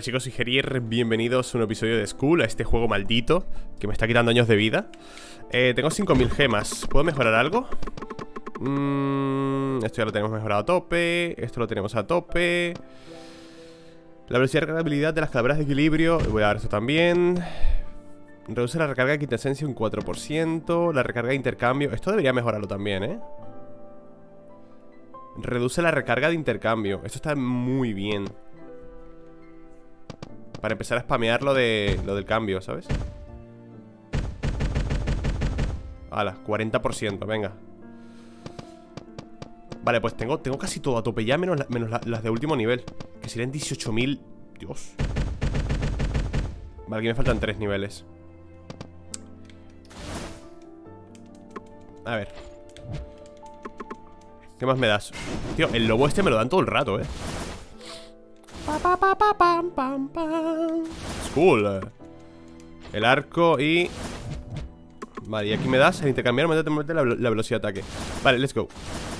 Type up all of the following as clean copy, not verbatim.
Hola chicos, soy Gerier, bienvenidos a un episodio de Skull, a este juego maldito que me está quitando años de vida. Tengo 5000 gemas, ¿puedo mejorar algo? Esto ya lo tenemos mejorado a tope, esto lo tenemos a tope. La velocidad de recargabilidad de las calaveras de equilibrio, voy a dar esto también. Reduce la recarga de quintesencia un 4%, la recarga de intercambio, esto debería mejorarlo también, ¿eh? Reduce la recarga de intercambio, esto está muy bien. Para empezar a spamear lo del cambio, ¿sabes? Hala, 40%, venga. Vale, pues tengo casi todo a tope ya, menos las de último nivel, que serían 18.000. Dios. Vale, aquí me faltan 3 niveles. A ver. ¿Qué más me das? Tío, el lobo este me lo dan todo el rato, ¿eh? Skull. El arco y... Vale, y aquí me das, al intercambiar me mete la velocidad de ataque. Vale, let's go.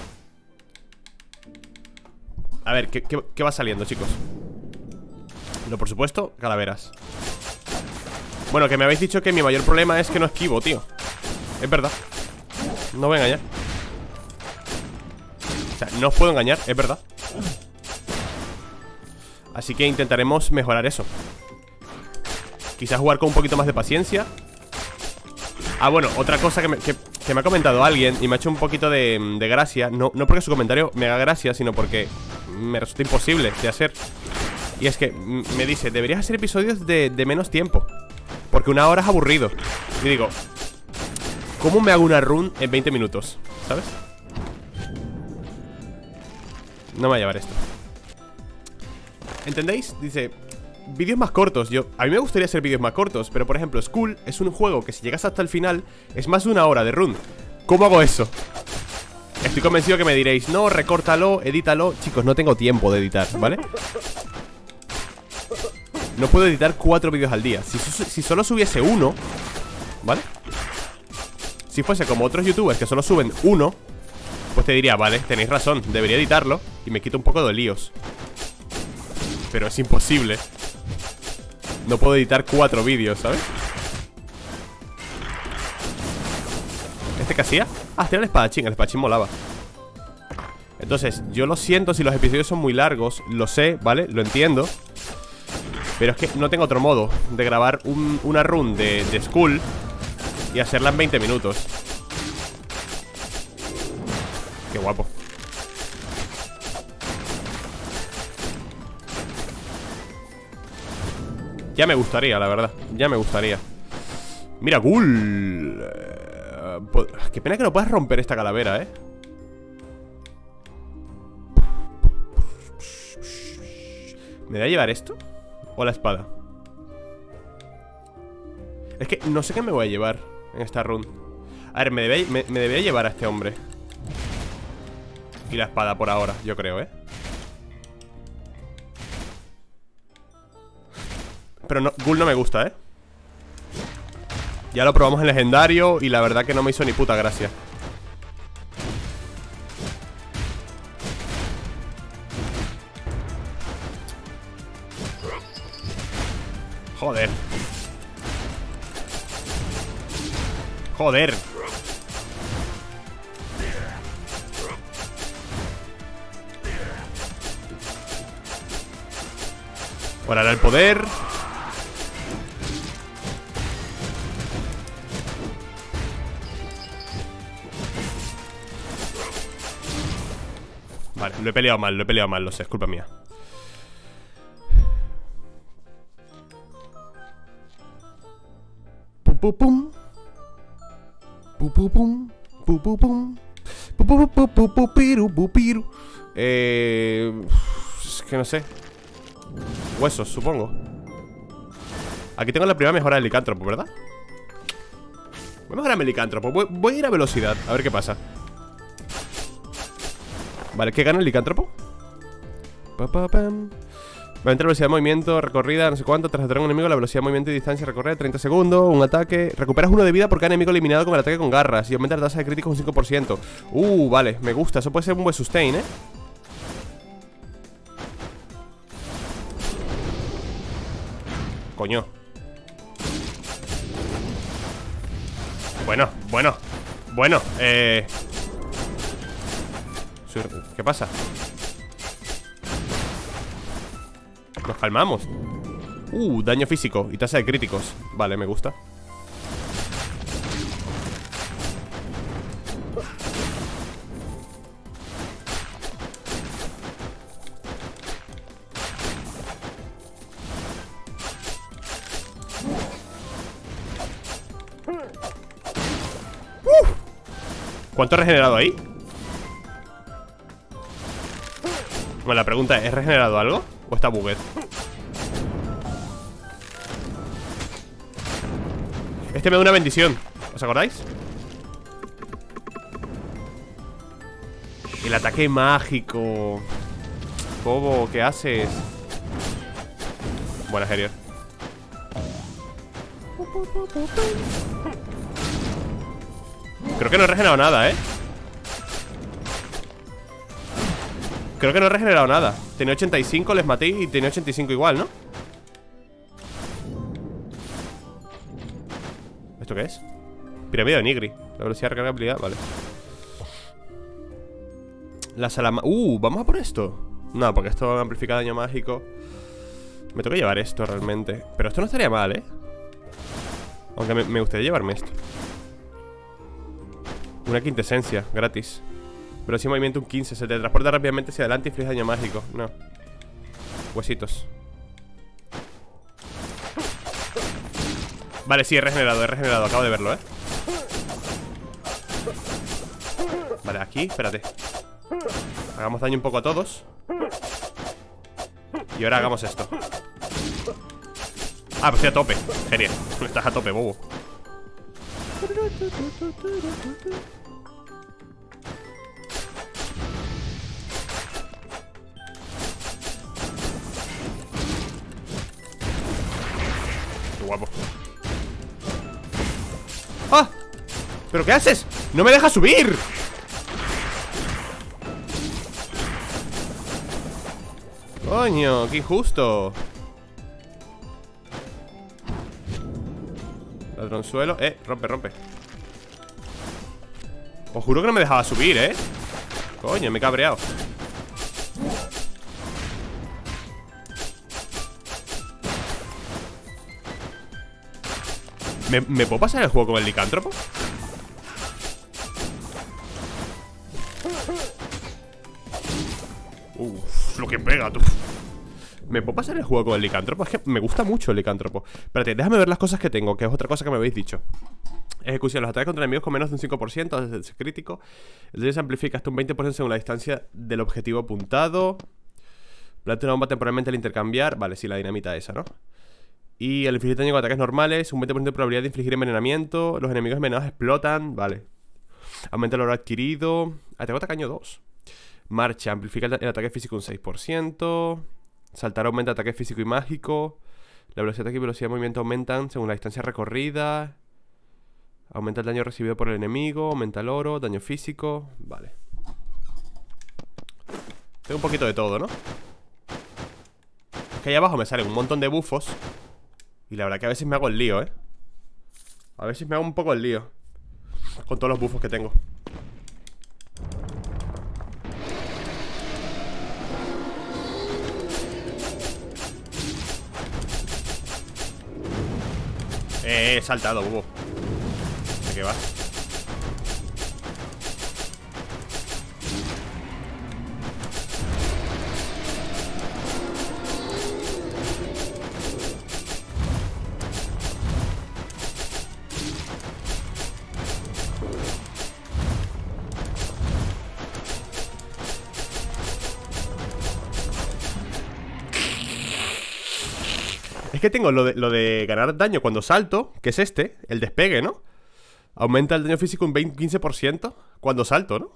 A ver, ¿qué va saliendo, chicos? Por supuesto, calaveras. Bueno, que me habéis dicho que mi mayor problema es que no esquivo, tío. Es verdad. No voy a engañar. O sea, no os puedo engañar, es verdad. Así que intentaremos mejorar eso. Quizás jugar con un poquito más de paciencia. Ah, bueno, otra cosa que me ha comentado alguien y me ha hecho un poquito de gracia. No porque su comentario me haga gracia, sino porque me resulta imposible de hacer. Y es que me dice, deberías hacer episodios de menos tiempo, porque una hora es aburrido. Y digo, ¿cómo me hago una run en 20 minutos? ¿Sabes? No me va a llevar esto. ¿Entendéis? Dice, vídeos más cortos. A mí me gustaría hacer vídeos más cortos, pero por ejemplo, Skull es un juego que si llegas hasta el final es más de una hora de run. ¿Cómo hago eso? Estoy convencido que me diréis, no, recórtalo, edítalo. Chicos, no tengo tiempo de editar, ¿vale? No puedo editar 4 vídeos al día. Si solo subiese uno, ¿vale? Si fuese como otros youtubers que solo suben uno, pues te diría, vale, tenéis razón, debería editarlo y me quito un poco de líos. Pero es imposible. No puedo editar 4 vídeos, ¿sabes? ¿Este qué hacía? Ah, este era el espadachín molaba. Entonces, yo lo siento si los episodios son muy largos. Lo sé, ¿vale? Lo entiendo. Pero es que no tengo otro modo de grabar una run de Skull y hacerla en 20 minutos. Qué guapo. Ya me gustaría, la verdad. Ya me gustaría. Mira, Ghoul. Qué pena que no puedas romper esta calavera, ¿Me voy a llevar esto? ¿O la espada? Es que no sé qué me voy a llevar en esta run. A ver, me debería llevar a este hombre y la espada por ahora, yo creo, Pero no, Ghoul no me gusta, Ya lo probamos en legendario y la verdad que no me hizo ni puta gracia. Joder. Joder. Por ahora el poder. Vale, lo he peleado mal, lo sé, es culpa mía. Pum pum pum. Pum pum pum. Pum pum pum. Pum pum pum pum pum piru. Es que no sé. Huesos, supongo. Aquí tengo la primera mejora del licántropo, ¿verdad? Voy a mejorar el licántropo. Voy a ir a velocidad, a ver qué pasa. Vale, ¿qué gana el licántropo? Va a entrar velocidad de movimiento, recorrida, no sé cuánto. Tras atraer a un enemigo, la velocidad de movimiento y distancia recorrida 30 segundos, un ataque. Recuperas 1 de vida por cada enemigo eliminado con el ataque con garras. Y aumenta la tasa de críticos un 5%. Vale, me gusta, eso puede ser un buen sustain, Coño. Bueno. ¿Qué pasa? Nos calmamos. Daño físico y tasa de críticos. Vale, me gusta. ¿Cuánto he regenerado ahí? Bueno, la pregunta es, ¿he regenerado algo? ¿O está bugged? Este me da una bendición. ¿Os acordáis? El ataque mágico. Bobo, ¿qué haces? Buena, Herier. Creo que no he regenerado nada, ¿eh? Creo que no he regenerado nada. Tenía 85, les maté y tenía 85 igual, ¿no? ¿Esto qué es? Pirámide de Nigri. La velocidad de recargabilidad, vale. La salama... vamos a por esto. No, porque esto amplifica daño mágico. Me toca llevar esto realmente. Pero esto no estaría mal, ¿eh? Aunque me gustaría llevarme esto. Una quintesencia, gratis. Pero si movimiento un 15. Se teletransporta rápidamente hacia adelante y inflige daño mágico. No. Huesitos. Vale, sí, he regenerado. Acabo de verlo, ¿eh? Vale, aquí, espérate. Hagamos daño un poco a todos. Y ahora hagamos esto. Ah, pues estoy a tope. Genial. Estás a tope, bobo. Qué guapo. ¡Ah! ¿Pero qué haces? ¡No me dejas subir! Coño, qué injusto. Ladronzuelo. Rompe. Os juro que no me dejaba subir, Coño, me he cabreado. ¿Me puedo pasar el juego con el licántropo? Lo que pega, tú. ¿Me puedo pasar el juego con el licántropo? Es que me gusta mucho el licántropo. Espérate, déjame ver las cosas que tengo, que es otra cosa que me habéis dicho. Ejecución, los ataques contra enemigos con menos de un 5% desde crítico. El daño se amplifica hasta un 20% según la distancia del objetivo apuntado. Planta una bomba temporalmente al intercambiar. Vale, sí, la dinamita esa, ¿no? Y al infligir daño con ataques normales, un 20% de probabilidad de infligir envenenamiento. Los enemigos envenenados explotan. Vale. Aumenta el oro adquirido. Ataque tacaño 2. Marcha, amplifica el ataque físico un 6%. Saltar aumenta ataque físico y mágico. La velocidad de ataque y velocidad de movimiento aumentan según la distancia recorrida. Aumenta el daño recibido por el enemigo. Aumenta el oro, daño físico. Vale. Tengo un poquito de todo, ¿no? Es que ahí abajo me salen un montón de bufos. Y la verdad que a veces me hago el lío, A veces me hago un poco el lío con todos los bufos que tengo. He saltado, bufo. ¿De qué va? Es que tengo lo de ganar daño cuando salto, que es este, el despegue, ¿no? Aumenta el daño físico un 15% cuando salto, ¿no?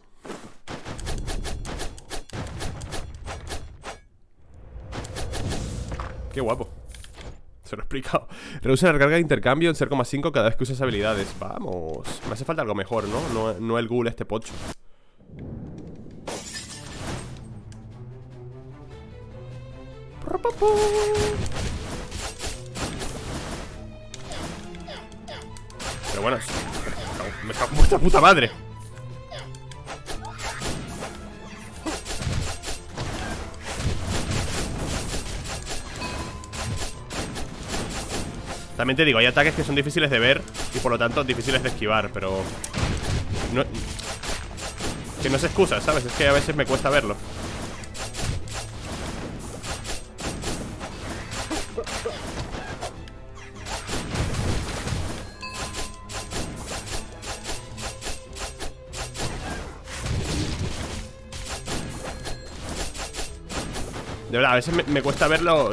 Qué guapo. Se lo he explicado. Reduce la recarga de intercambio en 0,5 cada vez que usas habilidades. Vamos. Me hace falta algo mejor, ¿no? No el ghoul este pocho. bueno, me cago en vuestra puta madre. También te digo, hay ataques que son difíciles de ver y por lo tanto difíciles de esquivar, pero no, que no se excusa, ¿sabes? Es que a veces me cuesta verlo. De verdad, a veces me cuesta ver los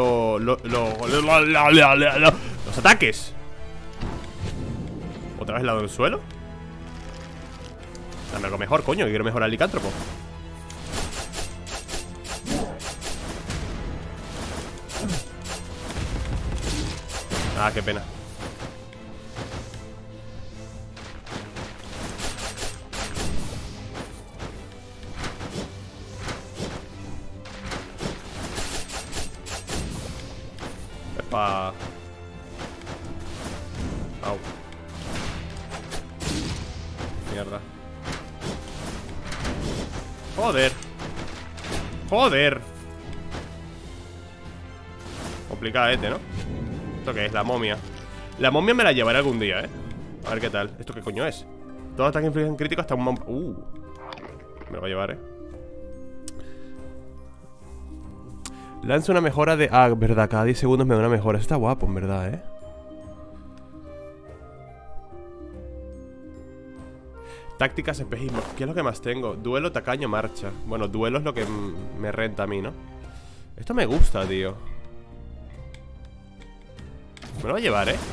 ataques. ¿Otra vez lado del suelo? Dame algo mejor, coño, que quiero mejorar el licántropo. Ah, qué pena. Epa. Au. Mierda. Joder. Joder. Complicadete, ¿no? ¿Esto qué es? La momia. La momia me la llevaré algún día, ¿eh? A ver qué tal. ¿Esto qué coño es? Todo ataque infligen crítico hasta un me lo va a llevar, ¿eh? Lanza una mejora de... Ah, verdad, cada 10 segundos me da una mejora. Eso está guapo, en verdad, ¿eh? Tácticas, espejismo. ¿Qué es lo que más tengo? Duelo, tacaño, marcha. Bueno, duelo es lo que me renta a mí, ¿no? Esto me gusta, tío. Me lo va a llevar, ¿eh?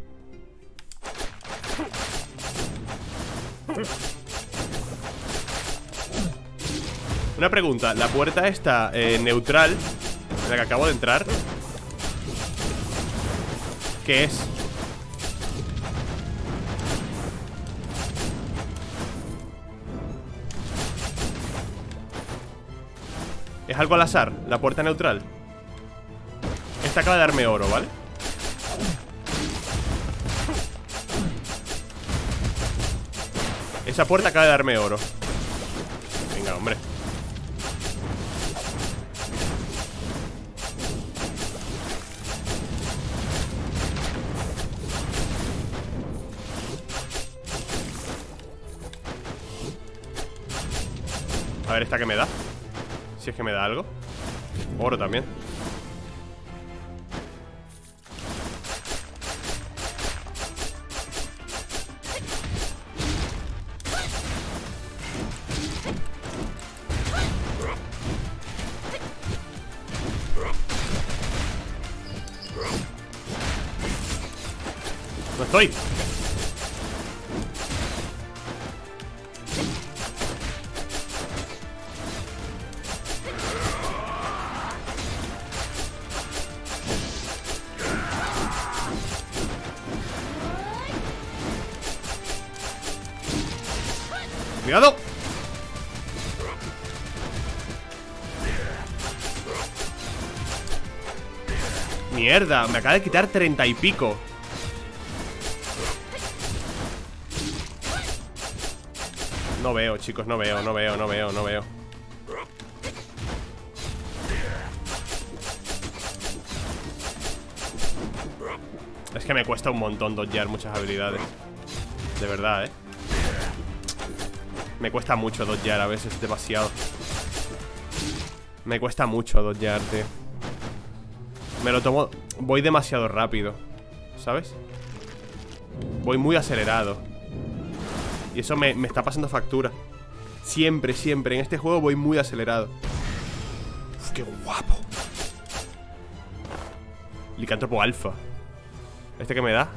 Una pregunta. La puerta esta neutral en la que acabo de entrar, ¿qué es? ¿Es algo al azar? La puerta neutral. Esta acaba de darme oro, ¿vale? Esa puerta acaba de darme oro. Venga, hombre. A ver, ¿esta qué me da? Si es que me da algo. Oro también. No estoy. ¡Cuidado! Mierda, me acaba de quitar 30 y pico. No veo, chicos, no veo. Es que me cuesta un montón dodgear muchas habilidades. De verdad, me cuesta mucho dodgear a veces, demasiado. Me cuesta mucho dodgear, tío. Me lo tomo... Voy demasiado rápido, ¿sabes? Voy muy acelerado. Y eso me está pasando factura. Siempre, siempre. En este juego voy muy acelerado. Uf, qué guapo. Licántropo alfa. ¿Este qué me da?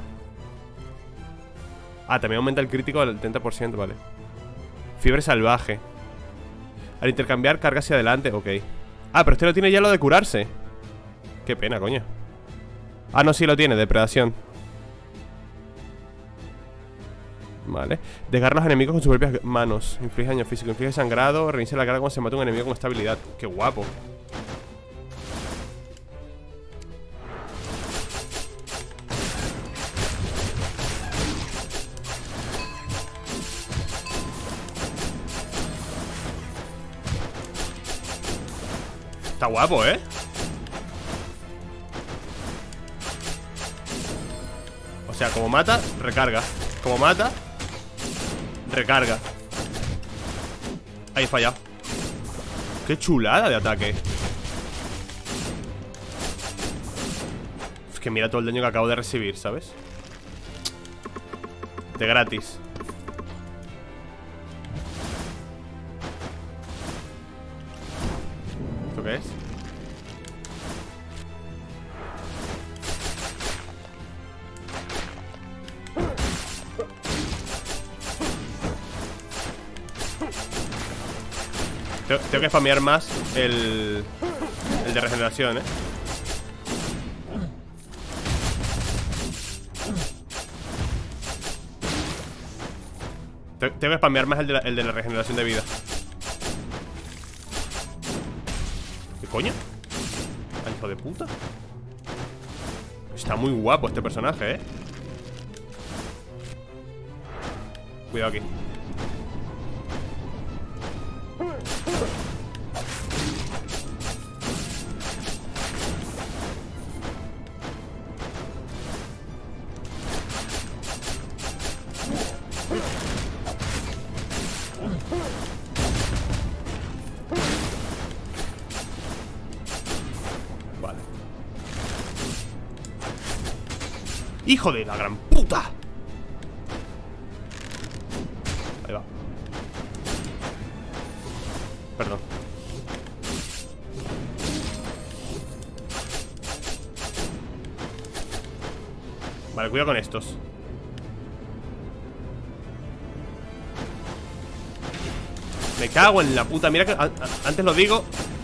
Ah, también aumenta el crítico al 30%, vale. Fiebre salvaje. Al intercambiar, carga hacia adelante, ok. Ah, pero este no tiene ya lo de curarse. Qué pena, coño. Ah, no, sí lo tiene, depredación. Vale. Desgarra a los enemigos con sus propias manos. Inflige daño físico, inflige sangrado. Reinicia la carga cuando se mata un enemigo con esta habilidad. Qué guapo. Está guapo, ¿eh? O sea, como mata, recarga. Como mata, recarga. Ahí he fallado. Qué chulada de ataque. Es que mira todo el daño que acabo de recibir, ¿sabes? De gratis. ¿Esto qué es? Tengo que spamear más el de regeneración, ¿eh? Tengo que spamear más el de la regeneración de vida. ¿Qué coño? ¿Al hijo de puta? Está muy guapo este personaje, ¿eh? Cuidado aquí. Vale. ¡Hijo de la gran puta! Ahí va. Perdón. Vale, cuidado con estos. Me cago en la puta. Mira que antes lo digo.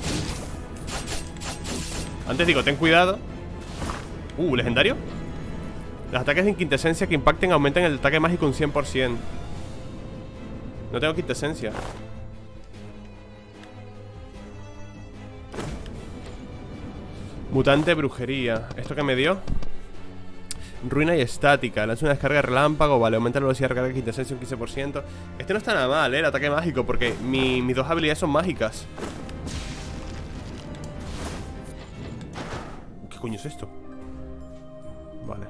Antes digo, ten cuidado. Legendario. Los ataques en quintesencia que impacten aumentan el ataque mágico un 100%. No tengo quintesencia. Mutante brujería. ¿Esto qué me dio? Ruina y estática. Lanza una descarga relámpago. Vale, aumenta la velocidad de recarga de quintesencia un 15%. Este no está nada mal, el ataque mágico. Porque mis dos habilidades son mágicas. ¿Qué coño es esto? Vale.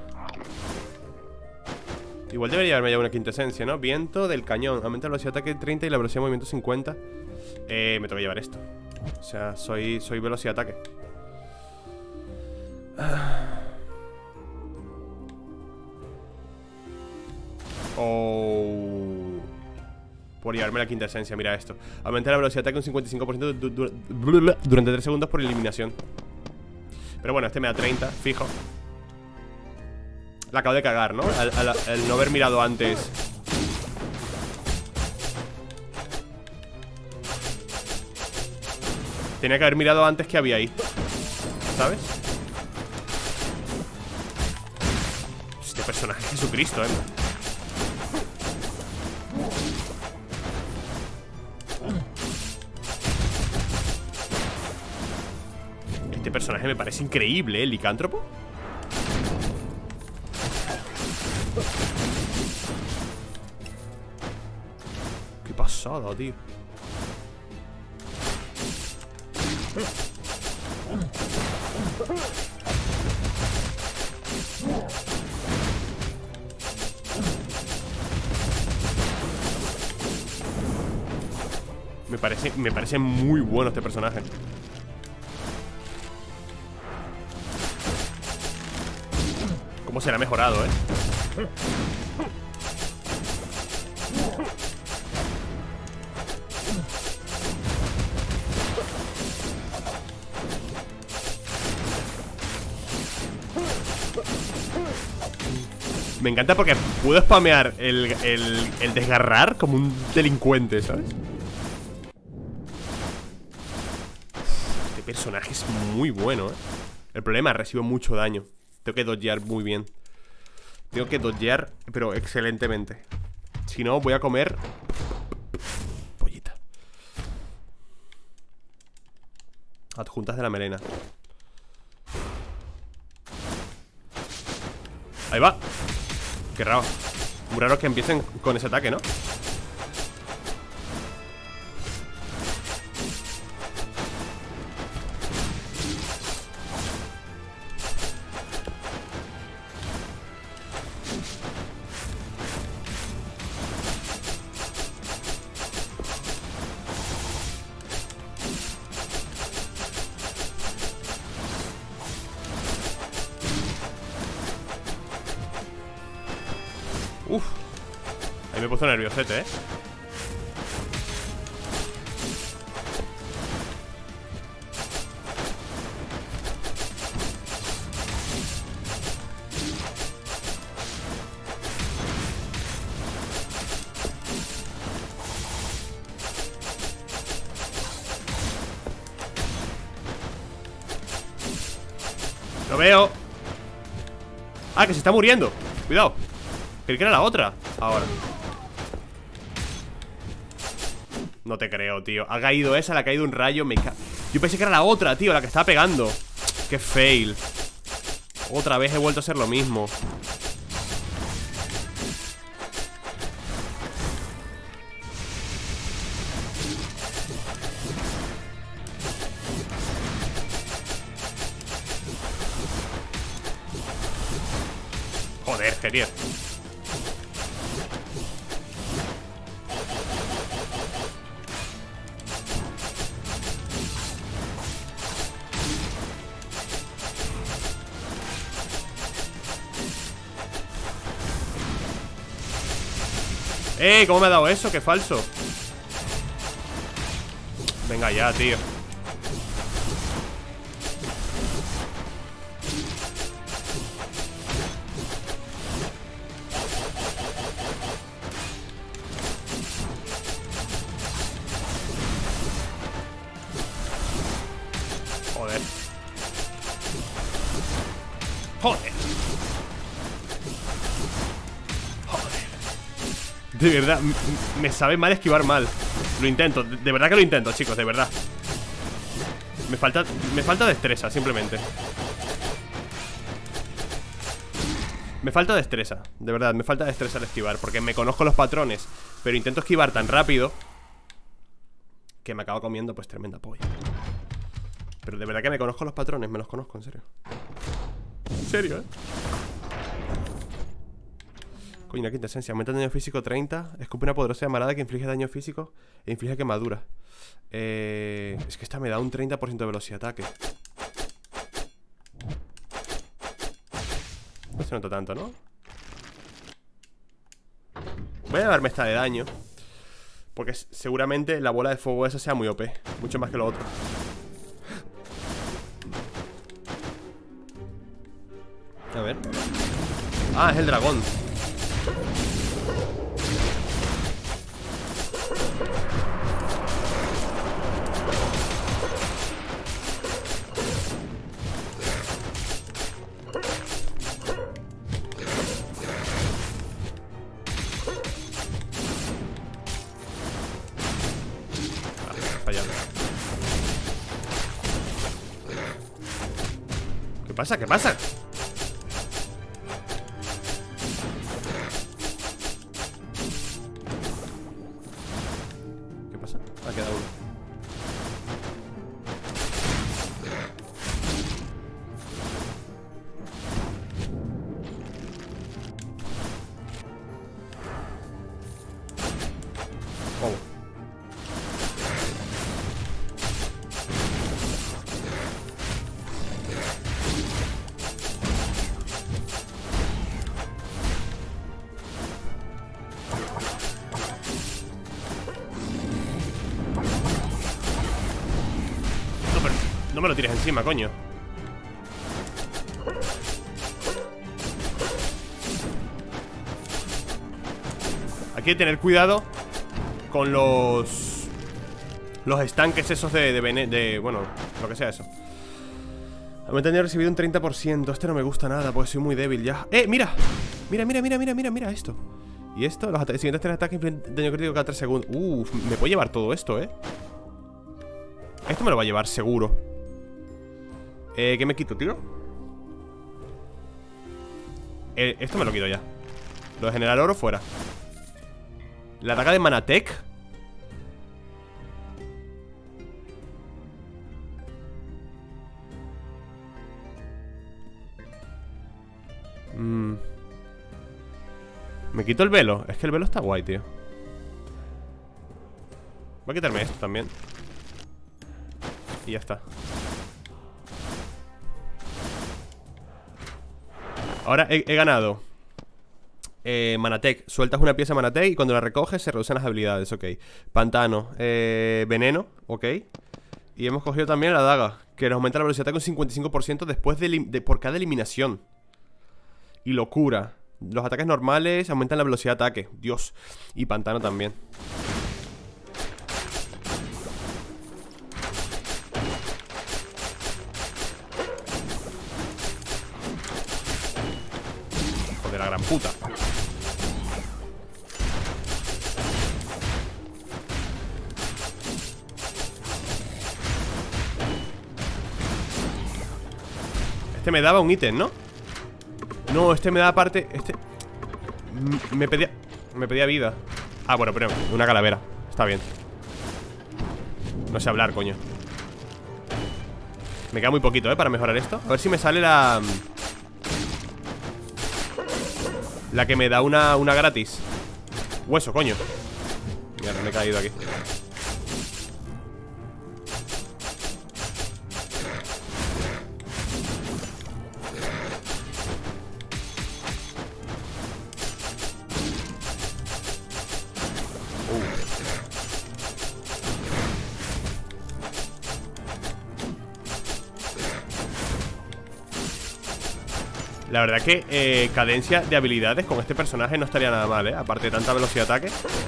Igual debería haberme llevado una quintesencia, ¿no? Viento del cañón. Aumenta la velocidad de ataque 30 y la velocidad de movimiento 50. Me tengo que llevar esto. O sea, soy velocidad de ataque. Por llevarme la quintesencia, mira esto. Aumenta la velocidad de ataque un 55% durante 3 segundos por eliminación. Pero bueno, este me da 30, fijo. La acabo de cagar, ¿no? Al no haber mirado antes. Tenía que haber mirado antes qué había ahí, ¿sabes? Este personaje es Jesucristo, ¿eh? Este personaje me parece increíble, ¿eh? ¿El licántropo? Qué pasada, tío. Me parece muy bueno este personaje. Cómo se le ha mejorado, ¿eh? Me encanta porque puedo spamear el desgarrar como un delincuente, ¿sabes? Este personaje es muy bueno, ¿eh? El problema es que recibo mucho daño. Tengo que dodgear muy bien. Tengo que dodgear, pero excelentemente. Si no, voy a comer pollita. Adjuntas de la melena. Ahí va. Qué raro. Muy raro que empiecen con ese ataque, ¿no? me he puesto nerviosete, ¿eh? Lo veo. Ah, que se está muriendo. Cuidado. Creí que era la otra. Ahora. No te creo, tío. Ha caído esa, le ha caído un rayo. Yo pensé que era la otra, tío, la que estaba pegando. Qué fail. Otra vez he vuelto a hacer lo mismo. Joder, genial. ¿Cómo me ha dado eso? ¡Qué falso! Venga ya, tío. Joder. Joder. De verdad, me sabe mal esquivar mal. Lo intento, de verdad que lo intento, chicos, de verdad. Me falta destreza, simplemente. Me falta destreza, de verdad, me falta destreza al esquivar. Porque me conozco los patrones, pero intento esquivar tan rápido que me acabo comiendo pues tremenda polla. Pero de verdad que me conozco los patrones, me los conozco, en serio. En serio, Coño, una quinta esencia. Aumenta el daño físico 30. Escupe una poderosa llamarada que inflige daño físico e inflige quemadura. Es que esta me da un 30% de velocidad de ataque. No se nota tanto, ¿no? Voy a llevarme esta de daño, porque seguramente la bola de fuego esa sea muy OP. Mucho más que lo otro. A ver. Ah, es el dragón. Fallado. ¿Qué pasa? ¿Qué pasa? ¿Qué pasa? Ha quedado uno. Oh. No me lo tires encima, coño. Hay que tener cuidado con los estanques esos de bueno, lo que sea eso. Me he recibido un 30%. Este no me gusta nada, porque soy muy débil ya. ¡Mira! Mira esto. Y esto, los siguientes 3 ataques infligen daño crítico cada 3 segundos. Me puedo llevar todo esto, Esto me lo va a llevar seguro. ¿Qué me quito, tío? Esto me lo quito ya. Lo de generar oro fuera. La daga de Manatec. Me quito el velo. Es que el velo está guay, tío. Voy a quitarme esto también. Y ya está. Ahora he ganado Manatec, sueltas una pieza Manatec y cuando la recoges se reducen las habilidades, ok. Pantano, veneno, ok. Y hemos cogido también la daga, que nos aumenta la velocidad de ataque un 55% después por cada eliminación. Y locura. Los ataques normales aumentan la velocidad de ataque, Dios. Y pantano también. Joder, la gran puta. Este me daba un ítem, ¿no? No, este me da aparte. Este me pedía vida. Ah, bueno, pero una calavera. Está bien. No sé hablar, coño. Me queda muy poquito, para mejorar esto. A ver si me sale la que me da una gratis. Hueso, coño. Mierda, me he caído aquí. La verdad que cadencia de habilidades con este personaje no estaría nada mal, aparte de tanta velocidad de ataque.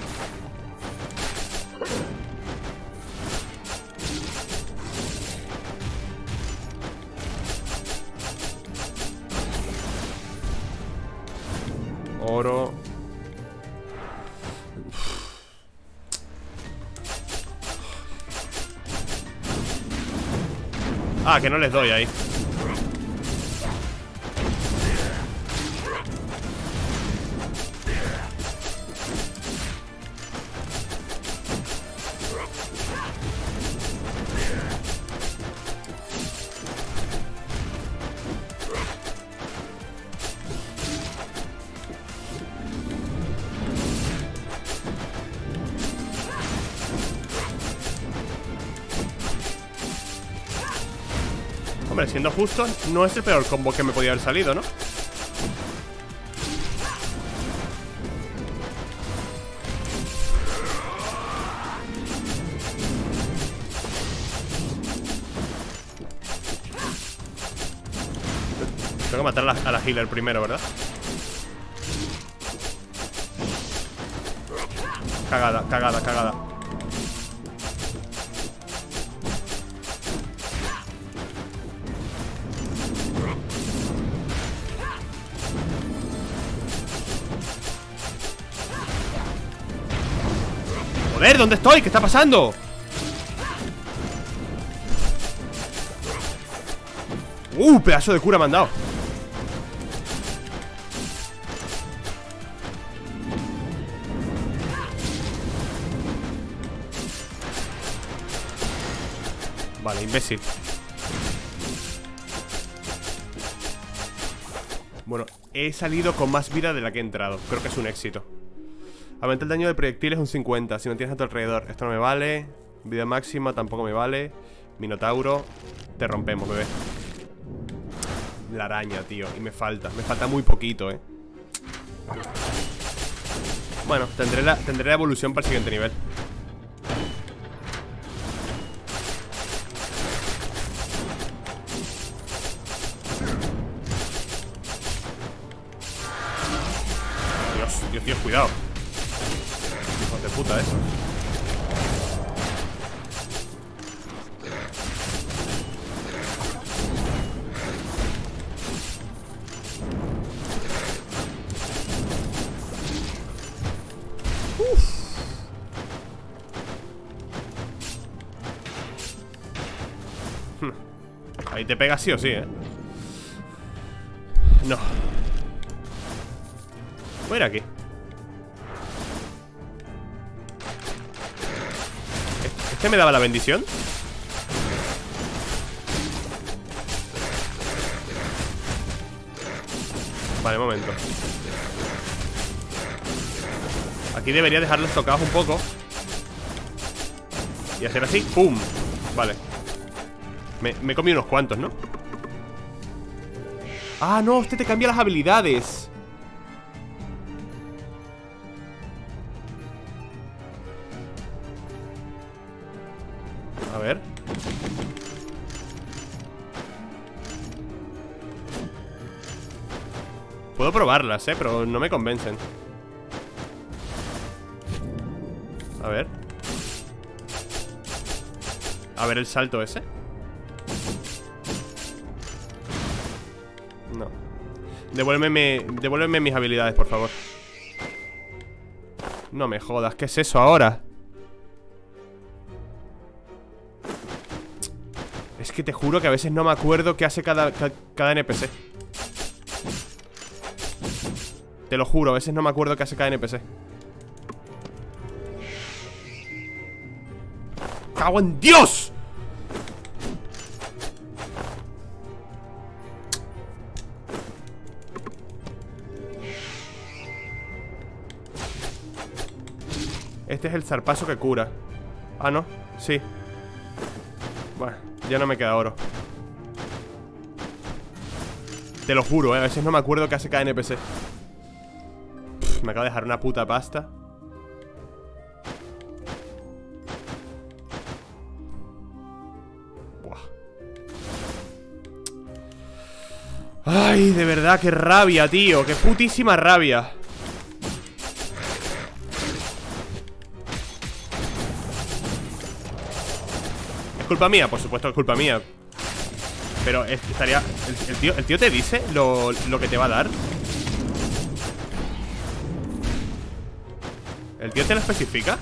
Oro. Ah, que no les doy ahí. Hombre, siendo justo, no es el peor combo que me podía haber salido, ¿no? Tengo que matar a la healer primero, ¿verdad? Cagada, cagada, cagada. Joder, ¿dónde estoy? ¿Qué está pasando? Pedazo de cura me han dado. Vale, imbécil. Bueno, he salido con más vida de la que he entrado. Creo que es un éxito. Aumenta el daño de proyectiles un 50 si no tienes a tu alrededor. Esto no me vale. Vida máxima tampoco me vale. Minotauro. Te rompemos, bebé. La araña, tío. Y me falta muy poquito, Bueno, tendré la evolución para el siguiente nivel. Dios, cuidado. Hijos de puta eso. Ahí te pega sí o sí, No. Voy a ir aquí. ¿Este me daba la bendición? Vale, un momento. Aquí debería dejarlos tocados un poco y hacer así, ¡pum! Vale. Me he comido unos cuantos, ¿no? Ah, no, este te cambia las habilidades. ver. Puedo probarlas, pero no me convencen. A ver. A ver el salto ese. No. Devuélveme mis habilidades, por favor. No me jodas, ¿qué es eso ahora? Es que te juro que a veces no me acuerdo qué hace cada NPC. Te lo juro, a veces no me acuerdo qué hace cada NPC. ¡Cago en Dios! Este es el zarpazo que cura. Ah, ¿no? Sí. Bueno, ya no me queda oro. Te lo juro, a veces no me acuerdo qué hace cada NPC. Me acabo de dejar una puta pasta. Buah. Ay, de verdad, qué rabia, tío. Qué putísima rabia. ¿Es culpa mía? Por supuesto que es culpa mía. Pero estaría... ¿El tío te dice lo que te va a dar? ¿El tío te lo especifica?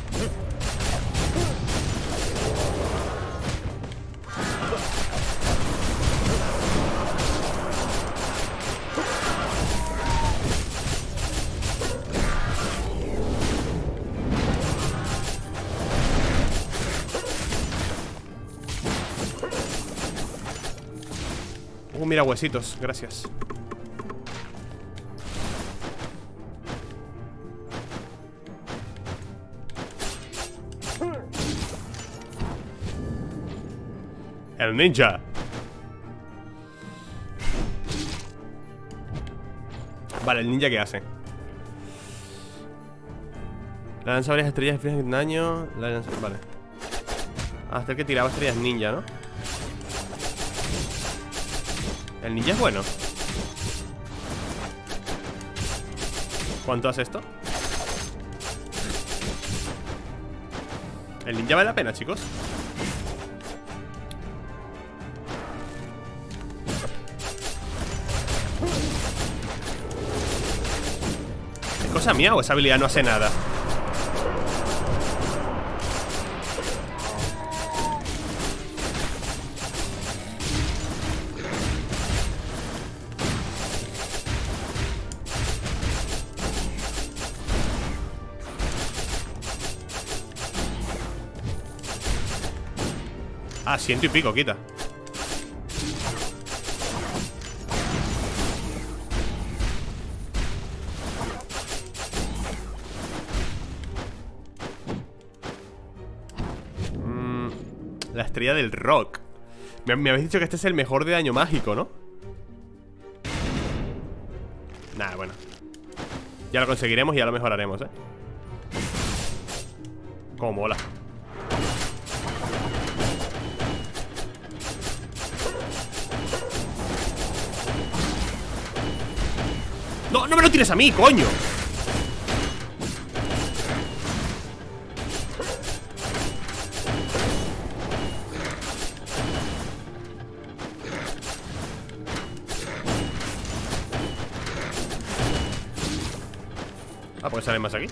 Mira, huesitos, gracias. El ninja. Vale, el ninja, ¿qué hace? La lanza varias estrellas de daño. Vale. Hasta el que tiraba estrellas ninja, ¿no? El ninja es bueno. ¿Cuánto hace esto? El ninja vale la pena, chicos. ¿Es cosa mía o esa habilidad no hace nada? Ah, 100 y pico, quita. La estrella del rock. Me habéis dicho que este es el mejor de daño mágico, ¿no? Nah, bueno. Ya lo conseguiremos y ya lo mejoraremos, ¿eh? Como mola. ¡No, no me lo tires a mí, coño! Ah, pues salen más aquí.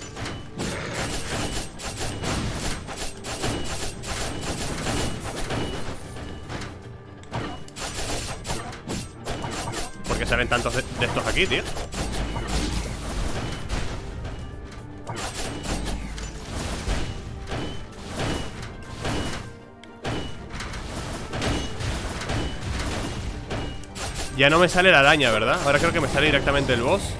¿Por qué salen tantos de estos aquí, tío? Ya no me sale la araña, ¿verdad? Ahora creo que me sale directamente el boss.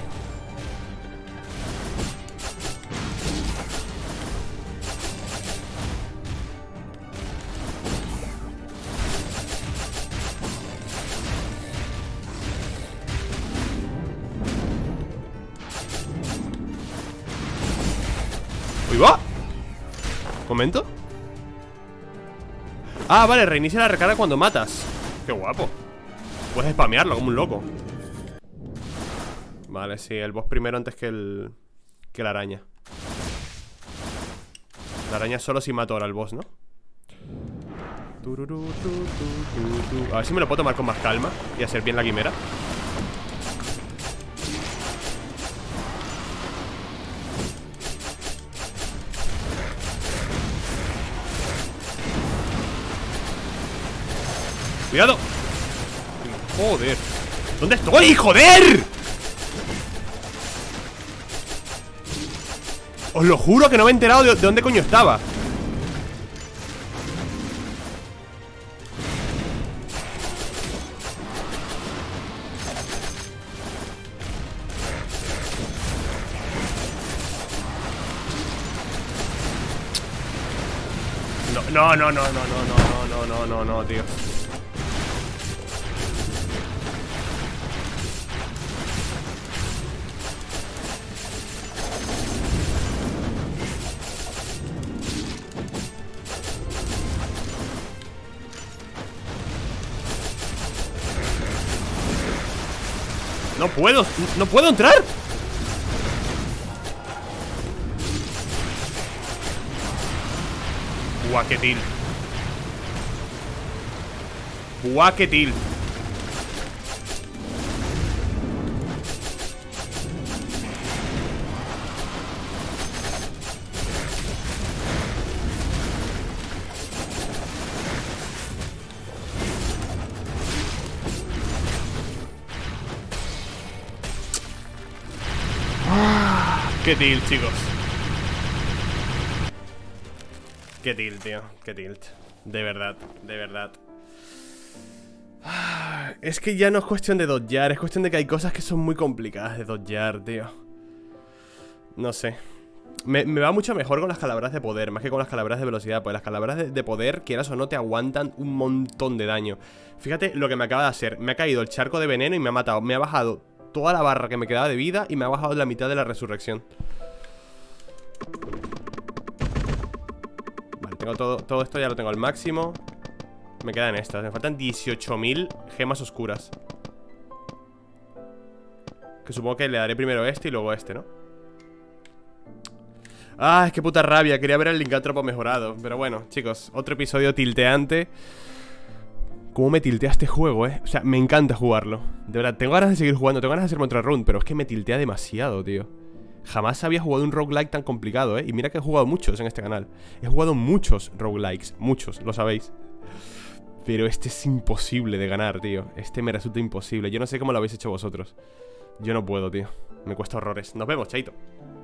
¡Uy, va! ¿Comento? Ah, vale, reinicia la recarga cuando matas. Qué guapo. Puedes spamearlo como un loco. Vale, sí, el boss primero antes que la araña. La araña solo si mato ahora al boss, ¿no? A ver si me lo puedo tomar con más calma y hacer bien la quimera. ¡Cuidado! ¡Joder! ¿Dónde estoy, joder? Os lo juro que no me he enterado de dónde coño estaba. No, tío. No puedo entrar. Buah, qué til. Buah, qué til. Qué tilt, chicos. Qué tilt, tío. Qué tilt. De verdad, de verdad. Es que ya no es cuestión de dodgear. Es cuestión de que hay cosas que son muy complicadas de dodgear, tío. No sé. Me va mucho mejor con las calaveras de poder, más que con las calaveras de velocidad. Pues las calaveras de poder, quieras o no, te aguantan un montón de daño. Fíjate lo que me acaba de hacer. Me ha caído el charco de veneno y me ha matado. Me ha bajado toda la barra que me quedaba de vida y me ha bajado la mitad de la resurrección. Vale, tengo todo esto, ya lo tengo al máximo. Me quedan estas, me faltan 18.000 gemas oscuras. Que supongo que le daré primero este y luego este, ¿no? Ah, qué puta rabia, quería ver el lincántropo mejorado. Pero bueno, chicos, otro episodio tilteante. ¿Cómo me tiltea este juego, O sea, me encanta jugarlo. De verdad, tengo ganas de seguir jugando, tengo ganas de hacer contra run, pero es que me tiltea demasiado, tío. Jamás había jugado un roguelike tan complicado, Y mira que he jugado muchos en este canal. He jugado muchos roguelikes, muchos, lo sabéis. Pero este es imposible de ganar, tío. Este me resulta imposible. Yo no sé cómo lo habéis hecho vosotros. Yo no puedo, tío. Me cuesta horrores. Nos vemos, chaito.